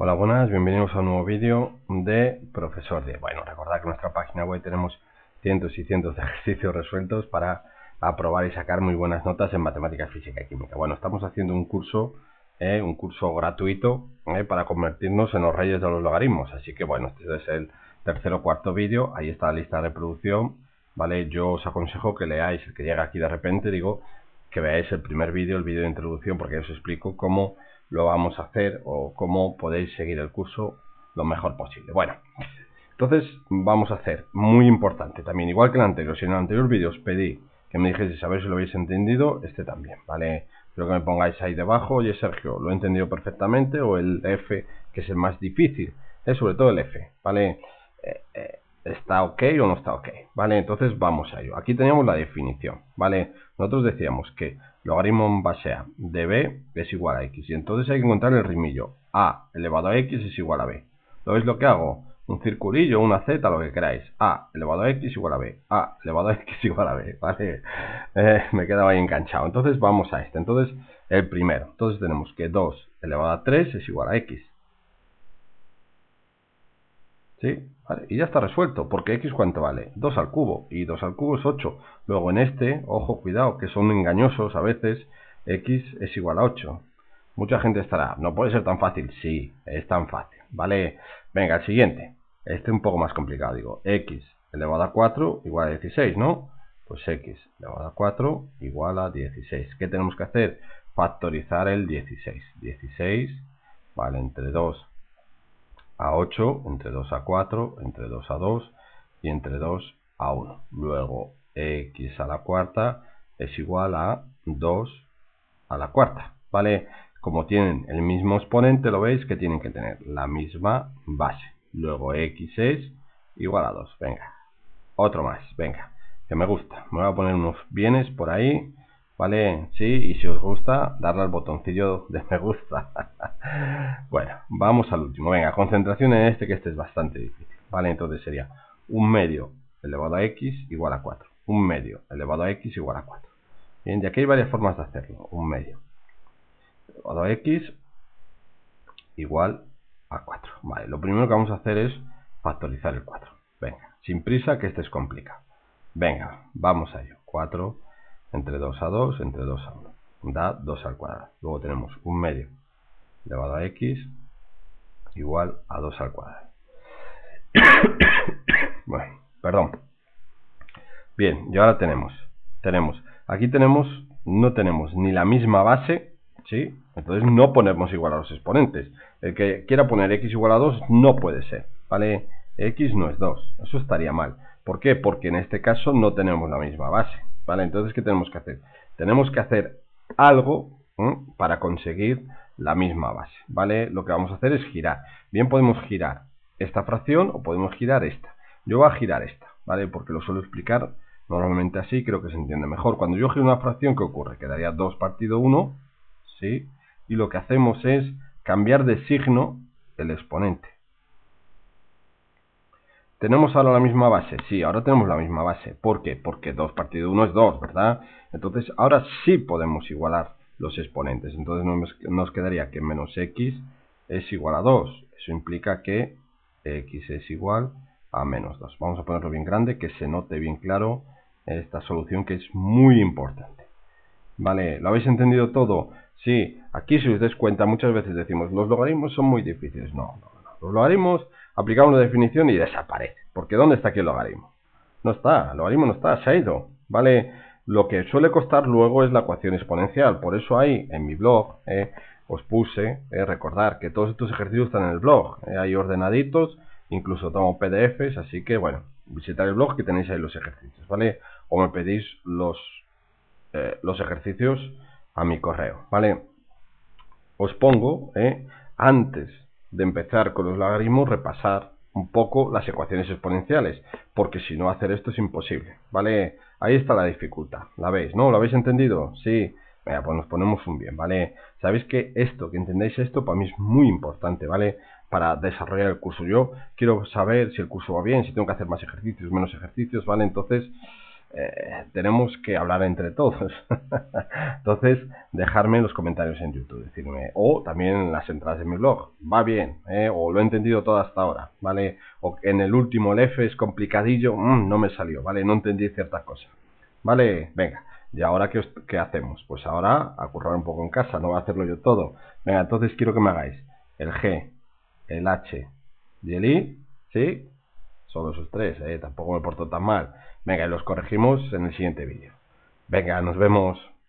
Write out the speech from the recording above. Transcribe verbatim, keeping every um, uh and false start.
Hola, buenas, bienvenidos a un nuevo vídeo de Profesor diez. Bueno, recordad que en nuestra página web tenemos cientos y cientos de ejercicios resueltos para aprobar y sacar muy buenas notas en matemáticas, física y química. Bueno, estamos haciendo un curso, eh, un curso gratuito eh, para convertirnos en los reyes de los logaritmos. Así que bueno, este es el tercer o cuarto vídeo, ahí está la lista de reproducción, ¿vale? Yo os aconsejo que leáis, el que llega aquí de repente, digo, que veáis el primer vídeo, el vídeo de introducción, porque os explico cómo lo vamos a hacer o cómo podéis seguir el curso lo mejor posible. Bueno, entonces vamos a hacer, muy importante también, igual que el anterior, si en el anterior vídeo os pedí que me dijese a ver si lo habéis entendido, este también, ¿vale? Quiero que me pongáis ahí debajo, oye Sergio, lo he entendido perfectamente, o el F, que es el más difícil, es sobre todo el F, ¿vale? Eh, eh, ¿Está ok o no está ok? ¿Vale? Entonces vamos a ello. Aquí teníamos la definición, ¿vale? Nosotros decíamos que logaritmo en base a de b es igual a x. Y entonces hay que encontrar el ritmillo. A elevado a x es igual a b. ¿Lo veis lo que hago? Un circulillo, una z, lo que queráis. A elevado a x igual a b. A elevado a x igual a b. ¿Vale? Eh, me quedaba ahí enganchado. Entonces vamos a este. Entonces el primero. Entonces tenemos que dos elevado a tres es igual a x. ¿Sí? Vale, y ya está resuelto, porque x ¿cuánto vale? dos al cubo, y dos al cubo es ocho. Luego en este, ojo, cuidado, que son engañosos a veces, x es igual a ocho. Mucha gente estará, no puede ser tan fácil. Sí, es tan fácil, ¿vale? Venga, el siguiente, este un poco más complicado, digo, x elevado a cuatro igual a dieciséis, ¿no? Pues x elevado a cuatro igual a dieciséis. ¿Qué tenemos que hacer? Factorizar el dieciséis. dieciséis, vale, entre dos a ocho, entre dos a cuatro, entre dos a dos y entre dos a uno. Luego x a la cuarta es igual a dos a la cuarta, ¿vale? Como tienen el mismo exponente, lo veis que tienen que tener la misma base. Luego x es igual a dos. Venga, otro más, venga, que me gusta. Me voy a poner unos bienes por ahí, ¿vale? Sí, y si os gusta, darle al botoncillo de me gusta. Bueno, vamos al último. Venga, concentración en este, que este es bastante difícil, ¿vale? Entonces sería un medio elevado a x igual a cuatro. Un medio elevado a x igual a cuatro. Bien, y aquí hay varias formas de hacerlo. Un medio elevado a x igual a cuatro. Vale, lo primero que vamos a hacer es factorizar el cuatro. Venga, sin prisa, que este es complicado. Venga, vamos a ello. cuatro entre dos a dos, entre dos a uno. Da dos al cuadrado. Luego tenemos un medio elevado a x igual a dos al cuadrado. Bueno, perdón. Bien, y ahora tenemos, tenemos, aquí tenemos, no tenemos ni la misma base, ¿sí? Entonces no ponemos igual a los exponentes. El que quiera poner x igual a dos no puede ser, ¿vale? X no es dos, eso estaría mal. ¿Por qué? Porque en este caso no tenemos la misma base, ¿vale? Entonces, ¿qué tenemos que hacer? Tenemos que hacer algo ¿eh? para conseguir la misma base, ¿vale? Lo que vamos a hacer es girar. Bien, podemos girar esta fracción o podemos girar esta. Yo voy a girar esta, ¿vale? Porque lo suelo explicar normalmente así, creo que se entiende mejor. Cuando yo giro una fracción, ¿qué ocurre? Quedaría dos partido uno, ¿sí? Y lo que hacemos es cambiar de signo el exponente. ¿Tenemos ahora la misma base? Sí, ahora tenemos la misma base. ¿Por qué? Porque dos partido uno es dos, ¿verdad? Entonces, ahora sí podemos igualar los exponentes. Entonces nos, nos quedaría que menos x es igual a dos. Eso implica que x es igual a menos dos. Vamos a ponerlo bien grande, que se note bien claro esta solución, que es muy importante. Vale, ¿lo habéis entendido todo? Sí, aquí si os dais cuenta, muchas veces decimos, los logaritmos son muy difíciles. No, no, no. Los logaritmos, aplicamos la definición y desaparece. Porque ¿dónde está aquí el logaritmo? No está, el logaritmo no está, se ha ido. Vale, lo que suele costar luego es la ecuación exponencial. Por eso ahí, en mi blog, eh, os puse, eh, recordar que todos estos ejercicios están en el blog. Eh, hay ordenaditos, incluso tomo P D Fs, así que bueno, visitar el blog que tenéis ahí los ejercicios, ¿vale? O me pedís los... Eh, los ejercicios a mi correo, ¿vale? Os pongo, eh, antes de empezar con los logaritmos, repasar un poco las ecuaciones exponenciales, porque si no, hacer esto es imposible, ¿vale? Ahí está la dificultad, ¿la veis? ¿No? ¿Lo habéis entendido? Sí. Venga, pues nos ponemos un bien, ¿vale? Sabéis que esto, que entendáis esto, para mí es muy importante, ¿vale? Para desarrollar el curso. Yo quiero saber si el curso va bien, si tengo que hacer más ejercicios, menos ejercicios, ¿vale? Entonces... eh, tenemos que hablar entre todos. Entonces, dejarme en los comentarios en YouTube, decirme, o también en las entradas de mi blog, va bien, ¿eh? O lo he entendido todo hasta ahora, ¿vale? O en el último, el F es complicadillo, mmm, no me salió, ¿vale? No entendí ciertas cosas, ¿vale? Venga, ¿y ahora qué, os, qué hacemos? Pues ahora a currar un poco en casa, no voy a hacerlo yo todo. Venga, entonces quiero que me hagáis el G, el H y el I, ¿sí? Solo esos tres, ¿eh? Tampoco me porto tan mal. Venga, y los corregimos en el siguiente vídeo. Venga, nos vemos.